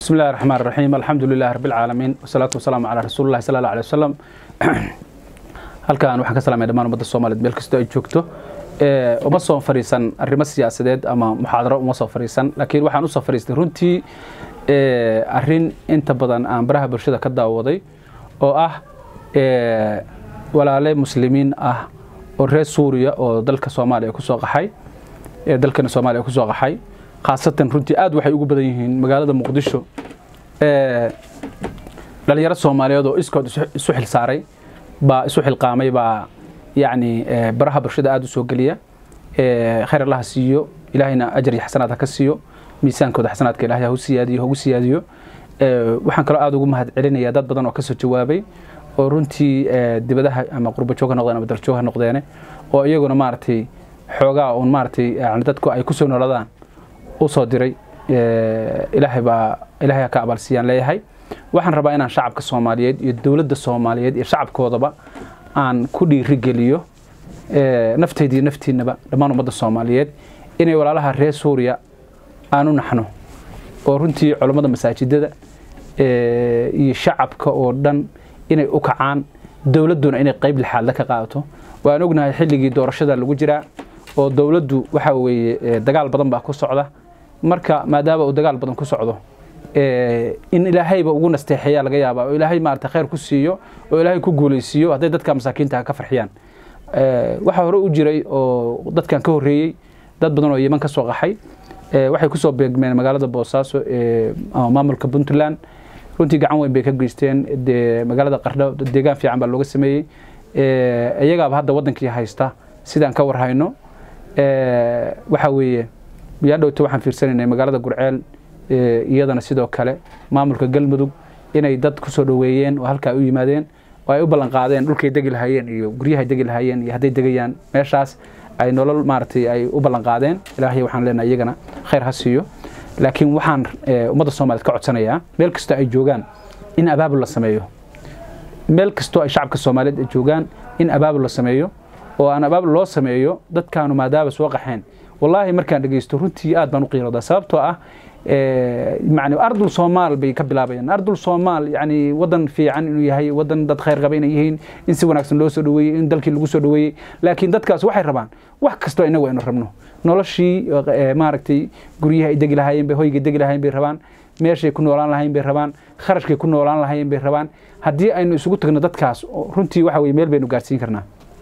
بسم الله الرحمن الرحيم الحمد لله رب العالمين والصلاة والسلام على رسول الله صلى الله عليه وسلم halkaan waxaan ka salaamay dhamaan ummadda Soomaaliyeed meel kasta ay joogto uma soo fariisan arrimo siyaasadeed ama muxaadaro uma soo fariisan laakiin waxaan u soo fariistay runtii arrin inta badan aan baraha bulshada ka daawaday oo ah walaalo muslimiin ah oo reer Suuriya oo dalka Soomaaliya ku soo qaxay dalkana Soomaaliya ku soo qaxay khaasatan runtii aad waxay ugu badan yihiin magaalada Muqdisho dhalinyaro Soomaaliyeed oo iskood isu xil saaray با isu xilqaamay ba yani baraha bulshada aad u soo galiya khayr Allah siiyo ilaahina ajr iyo xasanaad ka siiyo miisaankooda xasanaadka ilaahay uu siyaadiyo waxaan kala aad ugu mahad celinaya dad badan oo ka soo jawaabay oo runtii dibadaha ama qurbo jooga noqdeen ama dal jooga noqdeen oo iyaguna maartay xoogaa oo maartay dadku ay ku soo noolaadaan oo soo diray ilaahay ka abaal siiyaan leeyahay waxaan rabaa inaan shacabka Soomaaliyeed iyo dawladda Soomaaliyeed iyo shacabkoodaba aan ku dhiirigeliyo nafteedii naftiinaba dhamaan ummadda Soomaaliyeed inay walaalaha reer Suuriya aanu naxno oo runtii culimada masaajidada iyo shacabka oo dhan inay u kacaan dawladuna inay qayb lixaad ka qaadato waan ognahay xilligii doorashada lagu jiraa oo dawladdu waxa weeye dagaal badan baa ku socda marka maadaama uu dagaal badan ku socdo in ilaahayba ugu nasteexaya laga yaabaa oo ilaahay maarta khayr ku siiyo oo ilaahay ku guuleysiyo haday dadka masaakiinta ka farxiyaan waxa hore u jiray oo dadkan ka horeeyay dad badan oo Yemen ka soo qaxay waxay ku soo beegmeen magaalada Boosaaso maamulka Puntland runtii gacan weyn bay ka geysteen magaalada Qardho deegaan fiican baa looga sameeyay iyaga hadda wadankii haysta sidaan ka warhayno waxa weeye biyadhowto waxaan fiirsanaynay magaalada Gurceel iyadana sidoo kale maamulka Galmudug inay dad ku soo dhaweeyeen oo halka u yimaadeen oo ay u ballan qaadeen dhulkay degi lahaayeen iyo guryaha degi lahaayeen iyo haday degayaan meeshaas ay nolol maartay ay u ballan qaadeen ilaahay waxaan leenahay iyagana khayr ha siiyo laakiin waxaan ummadda Soomaaliyeed ka codsanayaa meel kasta ay joogaan in abaabul la sameeyo meel kasta ay shacabka Soomaaliyeed ay joogaan in abaabul la sameeyo oo aan abaabul loo sameeyo dadkaanu maadaaba soo qaxeen wallahi markaan dhageysto runtii aad baan u qiiroodaa sababtoo ah يعني أرض الصومال بيكبلابين أرض الصومال يعني وطن في عن إنه يهي وطن دت خير قبينا يهين إنسي وناكسن لو سدوي إن دلك اللي سدوي لكن دت كاس واحد ربان واحد كستو إنه وين ربنا نولشي ماركتي قريها يدق لهاين بهوي يدق لهاين بربان ماشي يكون ولان لهاين بربان خرج يكون ولان لهاين بربان هدي إنه سقوط كنا دت كاس رنتي وحوي ميل بينو قارسين كرنا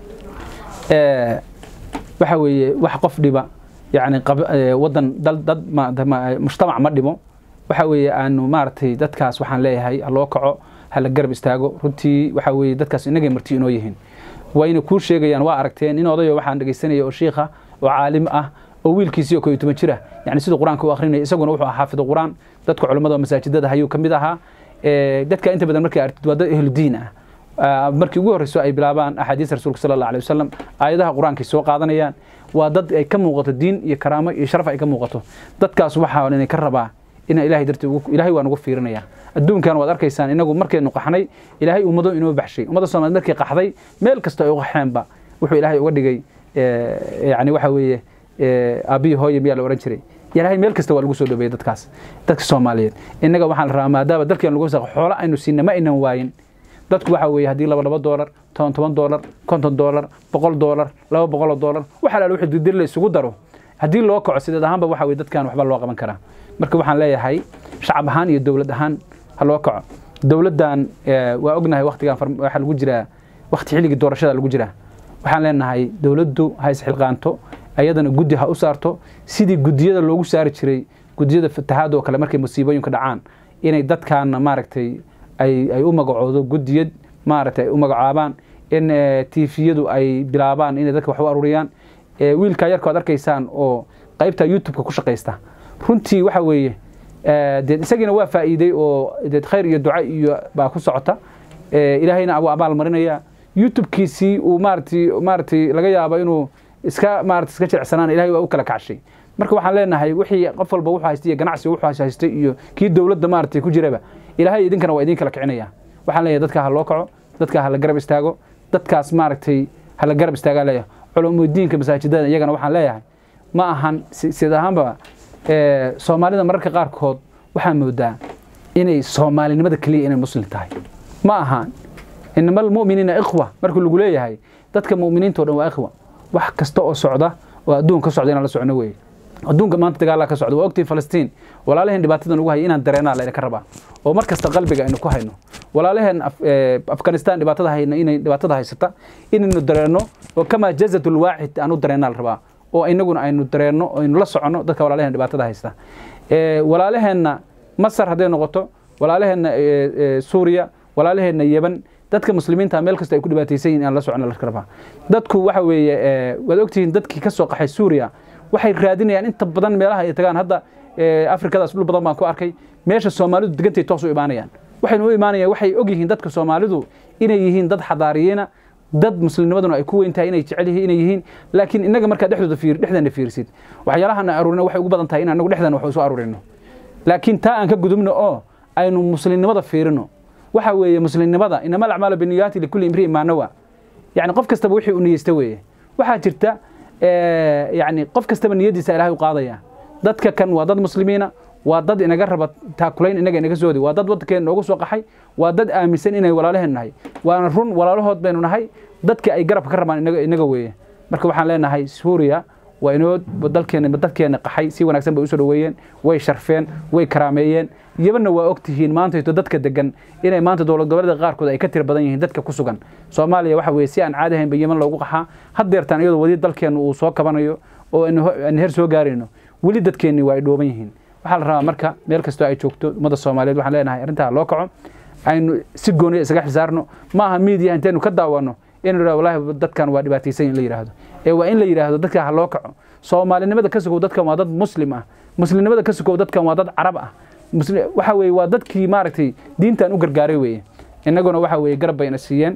وحوي وحقف دبا يعني ودن دد مجتمع مدمو waxa weeye aanu maartay dadkaas waxaan leeyahay loo kaco hal garab istaago runtii waxa weeye dadkaas inaga martii inoo yihiin wayna ku sheegayaan waa aragteen in odayo waxaan dhageysanayo oo sheekha oo caalim ah oo wiilkiisii oo 12 jira yani sida quraanka uu akhrinay isaguna wuxuu xaafid quraan dadka culimada masaajidada hayuu kamid ahaa dadka inta badan markay aragtid wada ehlu diin ah markii ugu horeyso ay bilaabaan ahadiis rasuulka sallallahu alayhi wasallam aayadaha quraanka soo qaadanayaan waa dad ay ka muuqato diin iyo karaamo iyo sharaf ay ka muuqato dadkaas waxa inay ka rabaa in ilaahay dartii ilaahay waan ugu fiirinaya adduunkan waad arkaysaan inagu markaynu qaxnay ilaahay ummado inoo baxshay ummada Soomaaliyeed markay qaxday meel kasta ay uga xaanba wuxuu ilaahay uga dhigay yani waxa weeye abi hooyo miyaa la oran jiray ilaahay meel kasta waa lagu soo dhaweeyay dadkaas dadka Soomaaliyeed inaga waxaan rabaa maadaama dalkeen lagu soo xoolo aynu siinna ma inaan waayin dadku waxa weeye hadii $2 $10 $50 $100 $200 waxa la wixii didir la isugu daro hadii loo kaco sideed ahaanba waxa weeye dadkan waxba loo qaban karaa marka waxaan leeyahay shacab ahaan iyo dawlad ahaan ha loo kaco dawladdan waa ognahay waqtigan waxa lagu jiraa waqti xilliga doorashada lagu jiraa waxaan leenahay dawladdu ha is xilqaanto ayadana guddi ha u saarto sidii gudiyada loogu saari jiray gudiyada fatahaad oo kale markay musiibooyinka dhacaan inay dadkan maaragtay ay u magacoodo gudiyad maaragtay u magacaabaan in TV-yadu ay bilaabaan in dadka wax u aruriyaan wiilka yarka aad arkaysaan oo qaybta YouTube-ka ku shaqeysta runtii waxa weeye isagina waa faa'iiday oo khayr iyo duca iyo baa ku socota ilaahayna abaal marinaya YouTube-kiisi uu maartay laga yaabo inuu iska jecsanaan ilaahay waa u kala kacshay marka waxaan leenahay wixii qof walba wuxuu haystay ganacsi wuxuu haystay iyo kii dawladda maartay ku jiraba ilaahay idinkana waa idin kala kicinaya waxaan leeyahay dadka ha loo kaco dadka ha la garab istaago dadkaas maartay ha la garab istaaga leeyahay culumidiinka masaajidada iyagana waxaan leeyahay ma ahan sida ahaanba Soomaalida mararka qaar kood waxaan moodaa inay Soomaalinimada kaliya inay muslim tahay ma ahaan inama almu'miniina ikhwa markuu lagu leeyahay dadka mu'miniinta oo dhan waa ikhwa wax kasta oo socda oo adduunka ka socda in la socno weey adduunka maanta dagaal ka socda waa ogtiin Falastiin walaalaheen dhibaatada ugu hay inaan dareenaa la ka rabaa oo markasta qalbiga aynu ku hayno walaalaheen Afghanistan dhibaatada hayna inay dhibaatada haysata inaynu dareeno oo kama jazatul waahid aanu dareenaa la rabaa oo inaguna aynu dareeno oo aynu la socono dadka walaalaheen dhibaatada haysta walaalaheenna Masar haday noqoto walaalaheenna Suuriya walaalaheenna Yemen dadka muslimiinta meel kasta ay ku dhibaataysan yihiin aan la socono la rabaa dadku waxa weeye wad ogtiin dadkii ka soo qaxay Suuriya waxay raadinayaan inta badan meelaha ay tagaan hadda Afrikadaas dhul badan baan ku arkay meesha Soomaalidu degantay toos u imaanayaan waxaynu u imaanayaan waxay og yihiin dadka Soomaalidu inay yihiin dad xadaariyiina dad muslimnimaduna ay ku weyntahay inay jecel yihiin inay yihiin laakiin inaga marka dhexdeena fiirsid waxyaalahan aruurina waxay ugu badan tahay in anagu dhexdeena wax u soo aruurino laakiin taa aan ka gudubno oo aynu muslimnimada fiirino waxa weeye muslimnimada inama al-a'maalu bin-niyaati likulli imri'in ma nawa yani qof kasta wixii uu niyeystay weeye waxa jirta يعني قف كستبا نيديسا إلهي وقاضيا داد كان واداد مسلمين واداد إنا قرب تاكلين إنا إنا سودي واداد ودكين نوغو سوق حي واداد آمسين إنا ولا لهن نهي وانا رون ولا لهود بينو نهي داد كأي قرب كرمان إنا قوية مركب وحان لنا هاي سوريا وإنو بدالكين قحي سي وناكسن بأسر ويين وي شرفين وي كراميين يبنى وقتهين maanta dadka degan inay maanta dawlad goboleedka qaarkood ay ka tir badan yihiin dadka ku sugan Soomaaliya waxa weey si aan caadi ahayn Yemen loogu qaxa hadeertan iyadoo wadi dalkeen uu soo kabanayo oo in heer soo gaarino wali dadkeeni waa dhooban yihiin waxa la rabaa marka meel kasto ay joogto umada Soomaaliyeed waxaan leenahay arinta loo kaco aynu si gooni isaga xisaarno ma aha media inteenu ka daawano in walahi dadkan waa dhibaataysan in la yiraahdo waa in la yiraahdo dadka loo kaco Soomaalinimada ka sugo dadkan waa dad muslim ah muslimnimada ka sugo dadkan waa dad Arab ah waxa weey waa dadkii maaragtay diintan u gargaaray weey inaguna waxa weey garab bayna siiyeen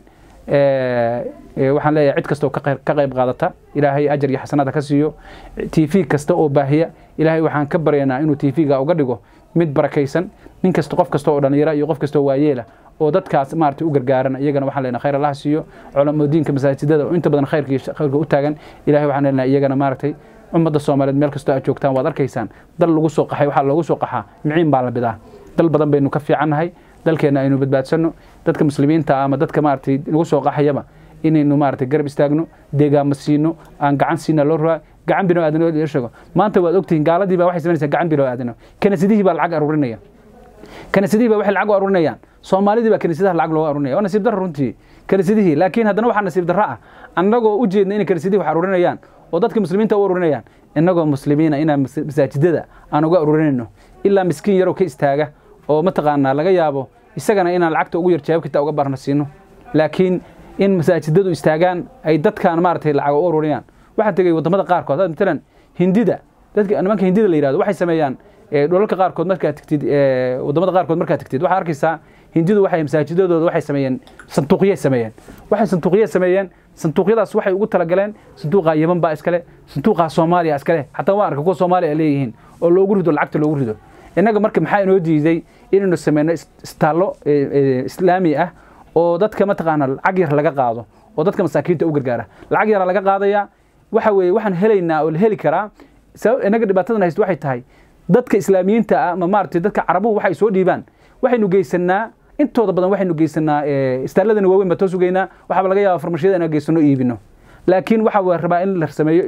waxaan leeyahay cid kasto ka qayb qaadata ilaahay ajar iyo xasanaad ka siiyo TV kasta oo baahiya ilaahay waxaan ka baryaynaa inuu TV-ga uga dhigo mid barakaysan nin kasta qof kasta oo dhalinyaro iyo qof kasta oo waayeela oo dadkaas maartay u gargaaran iyagana waxaan leenahay khayr Allah siiyo culimada diinka masaajidada oo inta badan khayrka u taagan ilaahay waxaan leenahay iyagana maartay umada Soomaaliyeed meel kasta ay joogtaan waad arkaysaan dal lagu soo qaxay waxa loogu soo qaxaa miciin baa la bidaa dal badan baynu ka fiicanahay dalkeena aynu badbaadsano dadka muslimiinta ama dadka maartay lagu soo qaxayaba inaynu maartay garab istaagno deegaamo siino aan gacan siina loo raa gacan bino aadano la sheego maanta waad ogtiin gaaladii baa waxay sameynaysaa gacan bino aadano kaniisadihii baa lacag aruurinaya kaniisadihii baa waxay lacag aruurinayaan Soomaalidii baa kaniisadaha lacag loo aruurinaya waa nasiib darro runtii kaniisadihii laakiin haddana waxa nasiib darro ah annagoo u jeedna in kaniisadihii wax aruurinayaan oo dadka muslimiinta u aruurinayaan inagoo muslimiina ina masaajidada aan uga aruurinayno ilaa miskiin yar oo ka istaaga oo ma taqaanaa laga yaabo isagana inaan lacagta ugu yar jawaabkiisa uga barna siino laakiin in masaajidadu istaagaan ay dadkan maartay lacag u aruuriyaan waxa tagay wadamada qaarkood hada midalan Hindida dadka nimanka Hindida la yiraahdo waxay sameeyaan dhulalka qaarkood marka tagtid wadamada qaarkood marka tagtid waxa arkaysaa Hindidu waxay masaajidadooda waxay sameeyeen sanduuqyo sameeyeen sanduuqyadaas waxay ugu tala galeen sanduuqa Yemen baa iskale sanduuqa Soomaaliya iskale hatta waa arka kuwa Soomaaliya leeyihiin oo loogu rido lacagta loogu rido inaga marka maxay inoo diiday inaynu sameeyno istaalo islaami ah oo dadka ma taqaana lacag yar laga qaado oo dadka masaakiinta u gargaara lacag yar laga qaadaya waxa weey waxaan helaynaa oo la heli karaa inaga dhibaatadan haysto waxay tahay dadka islaamiyiinta ah ma maartay dadka carabuhu waxay soo dhiibaan waxaynu geysanaa intooda badan waxaynu geysanaa istaaladana waaweyn bato sugeynaa waxa laga yaabaa farmashiyada inaan geysano iibino laakiin waxa waa rabaa in la sameeyo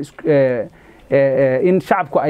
in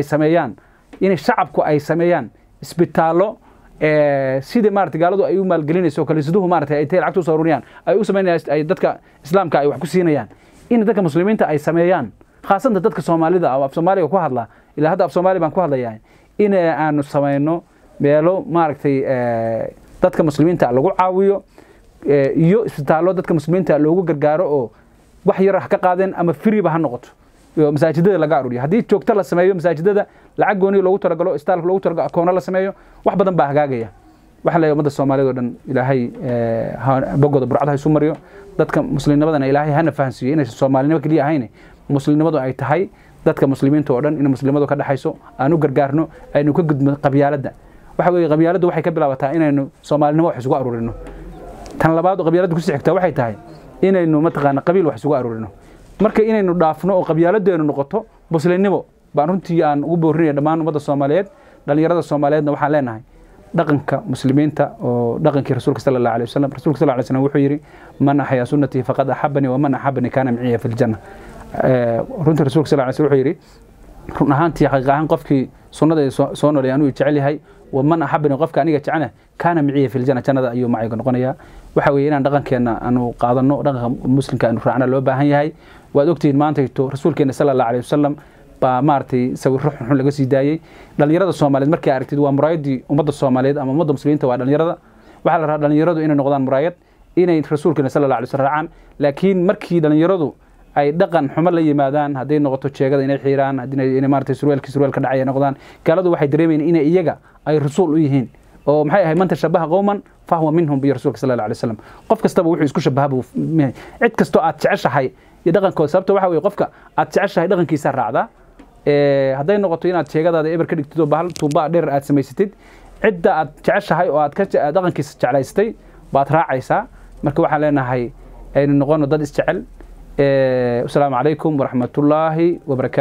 shacabku ay sameeyaan isbitaalo sidii maartay gaaladu ay u maalgelinayso kaliisaduhu maartay ay tay lacagtu soo ururiyaan ay u sameeyaan ay dadka islaamka ay wax ku siinayaan in dadka muslimiinta ay sameeyaan khaasatan dadka Soomaalida oo af Soomaaliga ku hadla ilaa hadda af Soomaali baan ku hadlayaa in aanu sameeyno meelo maartay dadka muslimiinta lagu caawiyo iyo isbitaalo dadka muslimiinta loogu gargaaro oo wax yar ka qaadeen ama free ba ha noqoto masaajidada laga aruuriyo hadii joogto la sameeyo masaajidada lacag gooni loogu talagalo istaalka loogu talagalo akoon la sameeyo wax badan baa hagaagaya waxa la umada Soomaaliyeed oo dhan ilaahay bogoda burcadaha isu mariyo dadka muslimiinadana ilaahay hana fahansiyo inay Soomaalinimo kaliya ahayn muslimnimadu ay tahay dadka muslimiinta oo dhan in muslimadu ka dhaxayso aanu gargaarno aynu ka gudmo qabyaalada waxa weey qabyaaladu waxay ka bilaabataa inaynu Soomaalinimo wax isugu aruurino tan labaad qabyaaladu ku sii xigtaa waxay tahay inaynu ma taqaan qabiil wax isugu aruurino marka inaynu dhaafno oo qabyaaladeenu noqoto muslimnimo baan runtii aan ugu boorinayo dhamaan umada Soomaaliyeed dhalinyarada Soomaaliyeedna waxaan leenahay dhaqanka muslimiinta oo dhaqankii rasuulka sallallahu alayhi wasallam rasuulka sallallahu alayhi wasallam wuxuu yiri man ahya sunnati faqad ahabbani wa man ahabbani kana ma'iya fil janna runtii rasuulka sallallahu alayhi wasallam wuxuu yiri run ahaantii xaqiiqahan qofkii sunnada soo noolay anuu jecel yahay wa man ahabbani qofka aniga jecana kana ma'iya fil janna jannada ayuu macayga noqonaya waxa weeye inaan dhaqankeena aanu qaadano dhaqanka muslimka aanu raacna loo baahan yahay waad ogtiin maanta rasuulkeena sallallahu alayhi wasallam ba maartay sawir ruux xun laga sii daayay dhalinyarada Soomaaliyeed markay aragtid waa muraayadii ummadda Soomaaliyeed ama ummadda muslimiinta waa dhalinyarada waxa la rabaa dhalinyaradu inay noqdaan muraayad inay rasuulkeena sallallahu alayhi wasallam raacaan laakiin markii dhalinyaradu ay dhaqan xumo la yimaadaan haday noqoto jeegada inay xiiraan inay maartay surwaalka dhacay noqdaan gaaladu waxay dareemayeen inay iyaga ay rasuul u yihiin oo maxay ahay man tashabaha qawman fahwa minhum bi rasuulka sallallahu alayhi wasallam qof kastaba wuxuu isku shabahaa cid kasto aad jeceshahay iyo dhaqankooda sababta waxa weeye qofka aad jeceshahay dhaqankiisa raacda haday noqoto inaad sheegadaada eber ka dhigtid oo bahal tuuba dheer aad samaysatid cidda aad jeceshahay oo aad ka dhaqankiisa jeclaystay baad raacaysaa marka waxaan leenahay aynu noqono dad isjecel assalaamu calaykum waraxmatullaahi wabarakaatuh